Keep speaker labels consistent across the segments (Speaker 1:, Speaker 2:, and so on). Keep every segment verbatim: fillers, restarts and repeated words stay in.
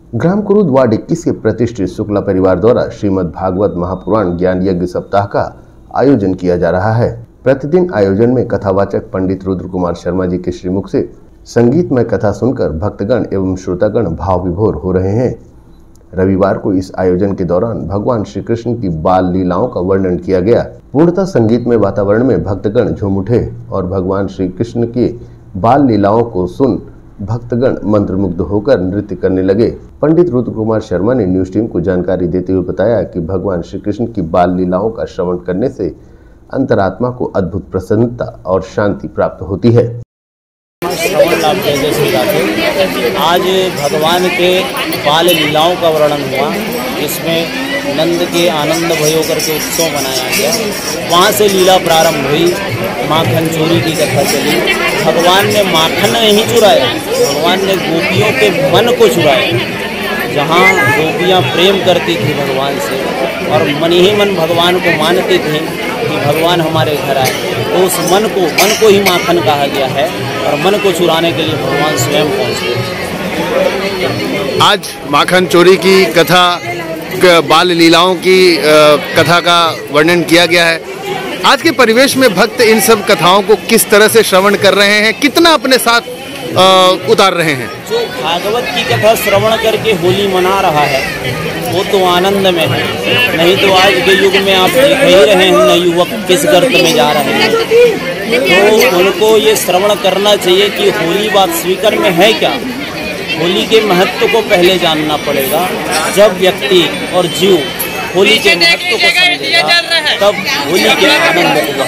Speaker 1: ग्राम Kurud ward इक्कीस के प्रतिष्ठित शुक्ला परिवार द्वारा श्रीमद् भागवत महापुराण ज्ञान यज्ञ सप्ताह का आयोजन किया जा रहा है। प्रतिदिन आयोजन में कथावाचक पंडित रुद्र कुमार शर्मा जी के श्रीमुख से संगीतमय कथा सुनकर भक्तगण एवं श्रोतागण भाव विभोर हो रहे हैं। रविवार को इस आयोजन के दौरान भगवान श्री कृष्ण की बाल लीलाओं का वर्णन किया गया। पूर्णतः संगीतमय वातावरण में भक्तगण झूम उठे और भगवान श्री कृष्ण के बाल लीलाओं को सुन भक्तगण मंत्रमुग्ध होकर नृत्य करने लगे। पंडित रुद्र कुमार शर्मा ने न्यूज टीम को जानकारी देते हुए बताया कि भगवान श्री कृष्ण की बाल लीलाओं का श्रवण करने से अंतरात्मा को अद्भुत प्रसन्नता और शांति प्राप्त होती है।
Speaker 2: श्रवण लाभ जय श्री राधे। आज भगवान के बाल लीलाओं का वर्णन हुआ, जिसमें नंद के आनंद भयो करके उत्सव मनाया गया। वहाँ से लीला प्रारंभ हुई, माखन चोरी की कथा चली। भगवान ने माखन नहीं चुराया, भगवान ने गोपियों के मन को चुराया। जहाँ गोपियाँ प्रेम करती थी भगवान से और मन ही मन भगवान को मानती थी कि भगवान हमारे घर आए, तो उस मन को मन को ही माखन कहा गया है और मन को चुराने के लिए भगवान स्वयं पहुँचते।
Speaker 3: आज माखन चोरी की कथा, बाल लीलाओं की कथा का वर्णन किया गया है। आज के परिवेश में भक्त इन सब कथाओं को किस तरह से श्रवण कर रहे हैं, कितना अपने साथ आ, उतार रहे हैं?
Speaker 2: जो भागवत की कथा श्रवण करके होली मना रहा है वो तो आनंद में है, नहीं तो आज के युग में आप देख ही रहे हैं न युवक किस गर्त में जा रहे हैं। तो उनको ये श्रवण करना चाहिए कि होली वास्तविक में है क्या। होली के महत्व को पहले जानना पड़ेगा। जब व्यक्ति और जीव होली के महत्व को समझेगा तब होली के आनंद को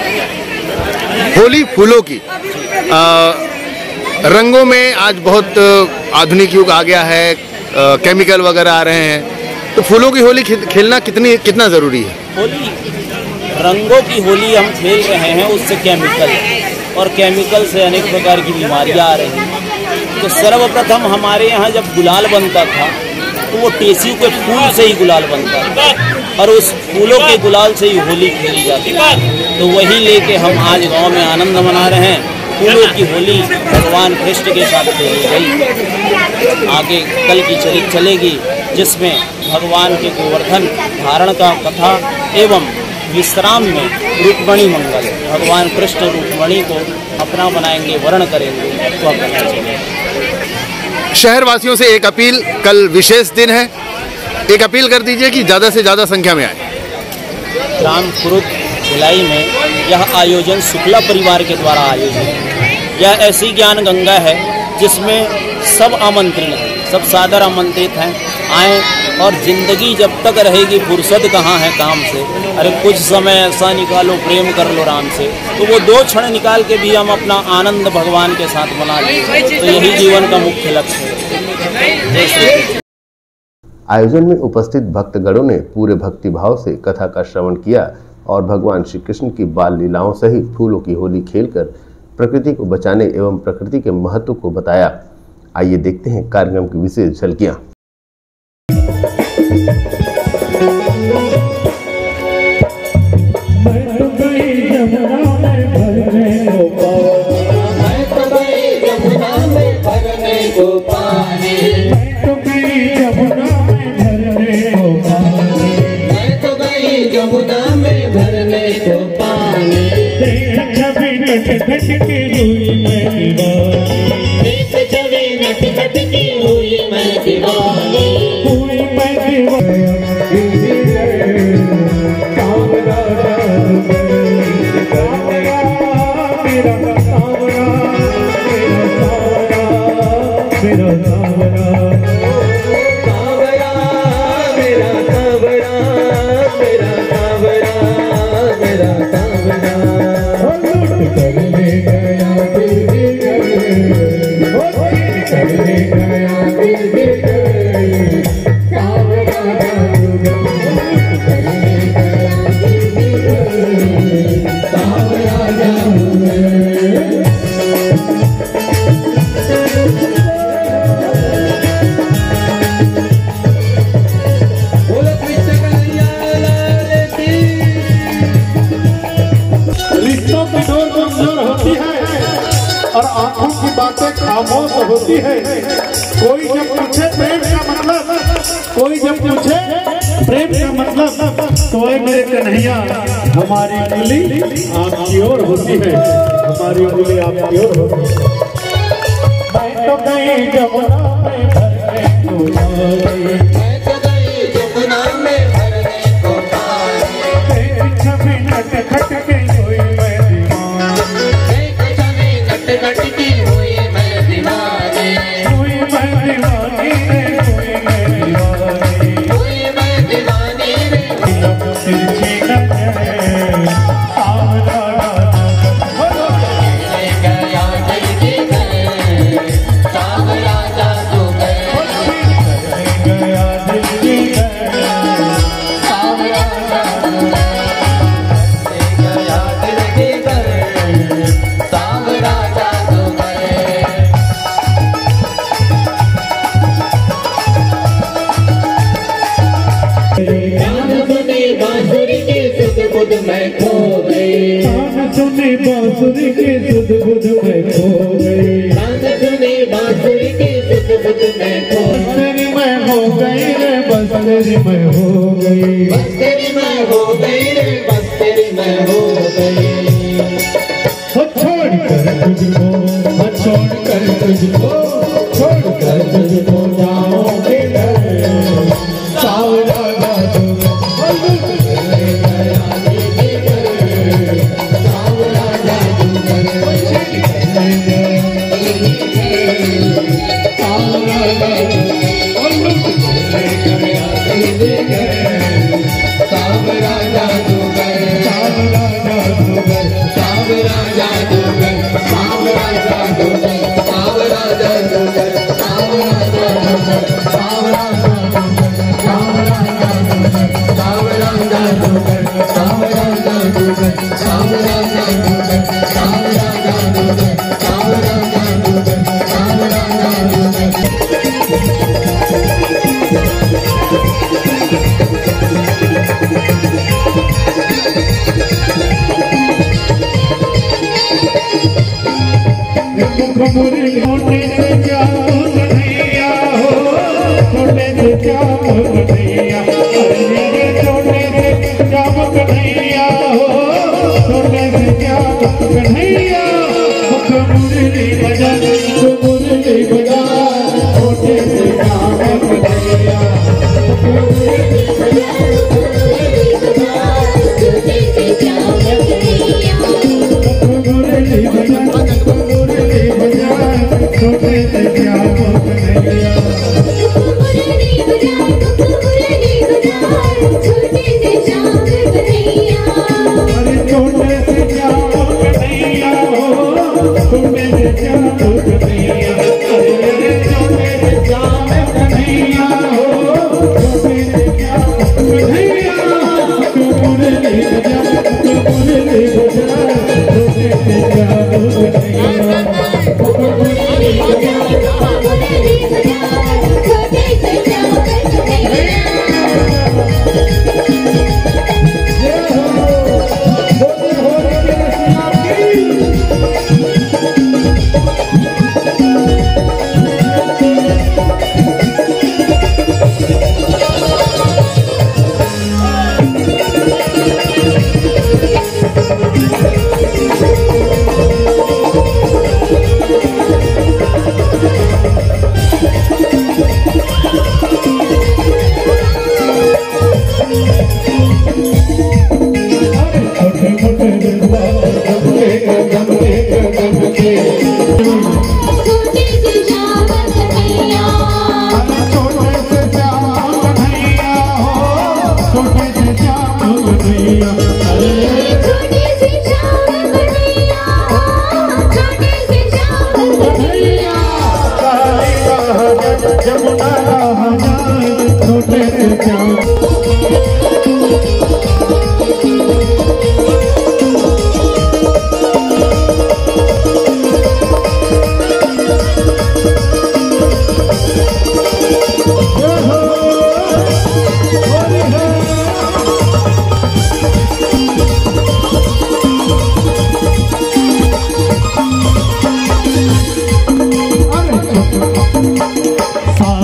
Speaker 2: बढ़ेगा।
Speaker 3: होली फूलों की आ, रंगों में आज बहुत आधुनिक युग आ गया है, आ, केमिकल वगैरह आ रहे हैं, तो फूलों की होली खेलना कितनी कितना ज़रूरी है?
Speaker 2: होली रंगों की होली हम खेल रहे हैं, उससे केमिकल और केमिकल से अनेक प्रकार की बीमारियां आ रही हैं। तो सर्वप्रथम हमारे यहाँ जब गुलाल बनता था तो वो टेसी के फूल से ही गुलाल बनता था और उस फूलों के गुलाल से ही होली खेली जाती है। तो वही लेके हम आज गांव में आनंद मना रहे हैं। फूलों की होली भगवान कृष्ण के साथ खेली गई, आगे कल की चली चलेगी, जिसमें भगवान के गोवर्धन धारण का कथा एवं विश्राम में रुक्मणी मंगल, भगवान कृष्ण रुक्मणी को अपना बनाएंगे, वर्ण करेंगे, वह करना चाहिए।
Speaker 3: शहर वासियों से एक अपील, कल विशेष दिन है, एक अपील कर दीजिए कि ज़्यादा से ज़्यादा संख्या में आए।
Speaker 2: ग्राम कुरुद भिलाई में यह आयोजन शुक्ला परिवार के द्वारा आयोजित है। यह ऐसी ज्ञान गंगा है जिसमें सब आमंत्रित हैं, सब सादर आमंत्रित हैं, आएँ। और ज़िंदगी जब तक रहेगी फुर्सत कहाँ है काम से, अरे कुछ समय ऐसा निकालो, प्रेम कर लो राम से, तो वो दो क्षण निकाल के भी हम अपना आनंद भगवान के साथ मना लें, तो यही जीवन का मुख्य लक्ष्य है।
Speaker 1: आयोजन में उपस्थित भक्तगणों ने पूरे भक्तिभाव से कथा का श्रवण किया और भगवान श्री कृष्ण की बाल लीलाओं सहित फूलों की होली खेलकर प्रकृति को बचाने एवं प्रकृति के महत्व को बताया। आइए देखते हैं कार्यक्रम की विशेष झलकियां।
Speaker 4: और आंखों की बातें खामोश होती है। कोई जब पूछे प्रेम का कोई जब पूछे प्रेम का मतलब तो है मेरे कन्हैया हमारी उंगली आपकी ओर होती है, हमारी उंगली आपकी ओर होती है। मैं तो गई जमुना में भरने को आई, मैं तो गई जमुना में भरने को आई, एक छवि नट खट के हुई मैं दीवानी, एक छवि नट खट की हुई मैं दीवानी, हुई मैं दीवानी रे, हुई मैं दीवानी, हुई मैं दीवानी रे, तिरछी नजरें सावरा गया जल्दी गए सावरा जादू गए गया जल्दी गए सावरा जादू गया जल्दी गए सावरा जादू गए। बांसुरी के सुध बुध में खो गई, कान सुनी बांसुरी के सुध बुध में खो गई, कान सुनी बांसुरी के सुध बुध में खो गई, बस तेरी मैं हो गई रे, बस तेरी मैं हो गई, बस तेरी मैं हो गई रे, बस तेरी मैं हो गई। हो छोड़ कर तुझको, हो छोड़ कर तुझको, छोड़ कर तुझको जाओगे सावरा जादू मुरली छोटे से क्या कन्हैया हो, छोटे से क्या कन्हैया, अरे छोटे से क्या कन्हैया हो, छोटे से क्या कन्हैया, मुरली बजा मुरली बजा छोटे से क्या कन्हैया, मुरली बजा छोटे से क्या कन्हैया, मुरली बजा छोटे से क्या कन्हैया, मुरली बजा मुरली बजा छोटे से क्या कन्हैया, अरे छोटे से क्या कन्हैया हो, छोटे से क्या कन्हैया, अरे छोटे से क्या कन्हैया हो, छोटे से क्या कन्हैया, मुरली बजा मुरली बजा छोटे से क्या कन्हैया।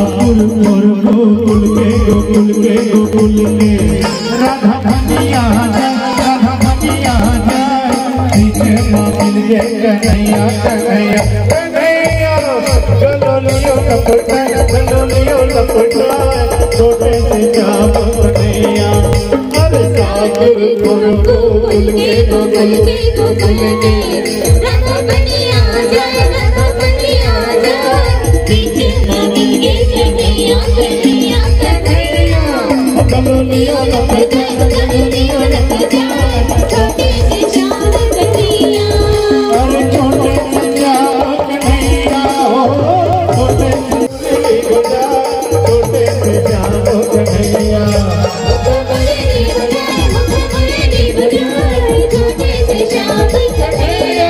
Speaker 4: गोकुल मोर गोकुल के गोकुल के गोकुल के राधा धनिया राधा धनिया पीछे माँ मिल गए कन्हैया कन्हैया कन्हैया गलोलियो लपटा गलोलियो लपटा छोटे से जाम कन्हैया अरे सागर गोर गोकुल के गोकुल के गोकुल के राधा धनिया राधा धनिया पीछे माँ मिल गए कन्हैया कन्हैया कन्हैया गलोलियो लपटा गलोलियो लपटा छोटे से जाम कन्हैया अरे छोटे से जाम कन्हैया छोटे से गोदा छोटे से जाम कन्हैया छोटे से जाम कन्हैया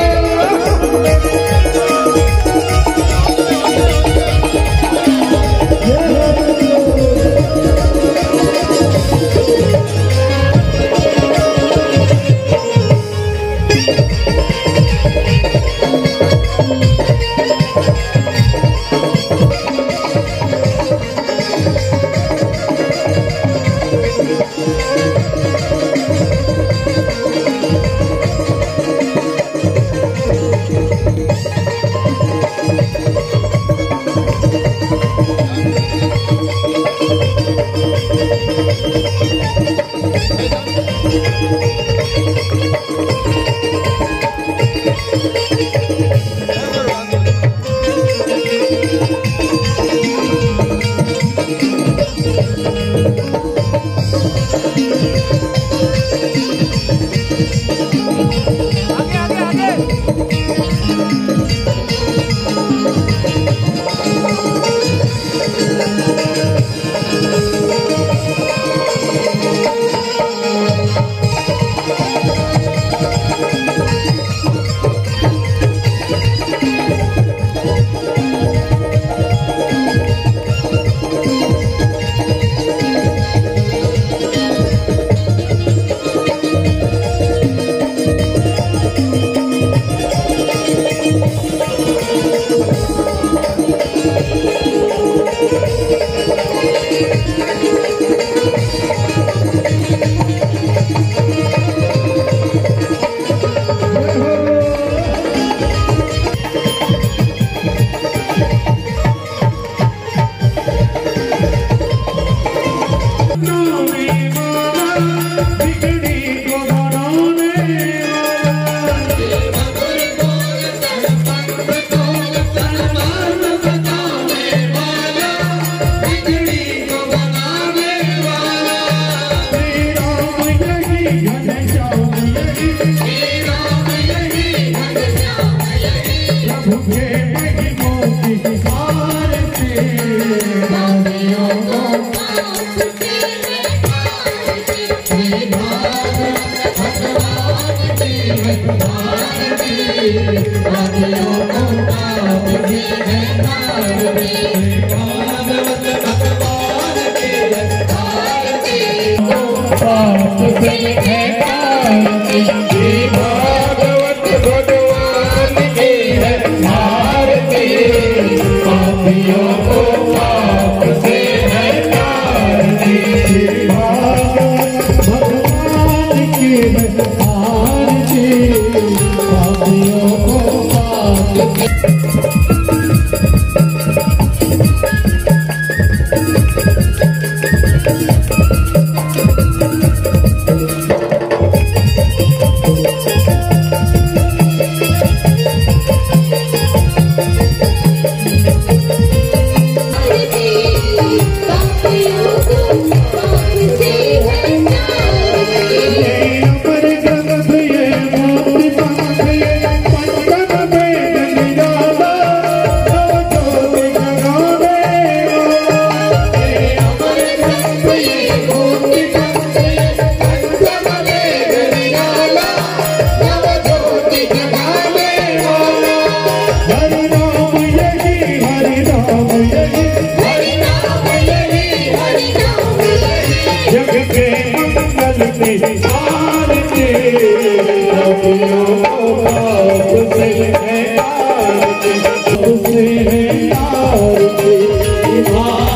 Speaker 5: से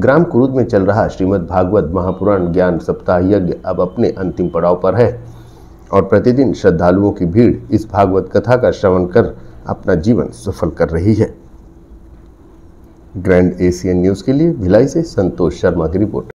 Speaker 1: ग्राम कुरुद में चल रहा श्रीमद् भागवत महापुराण ज्ञान सप्ताह यज्ञ अब अपने अंतिम पड़ाव पर है और प्रतिदिन श्रद्धालुओं की भीड़ इस भागवत कथा का श्रवण कर अपना जीवन सफल कर रही है। ग्रैंड एशियन न्यूज़ के लिए भिलाई से संतोष शर्मा की रिपोर्ट।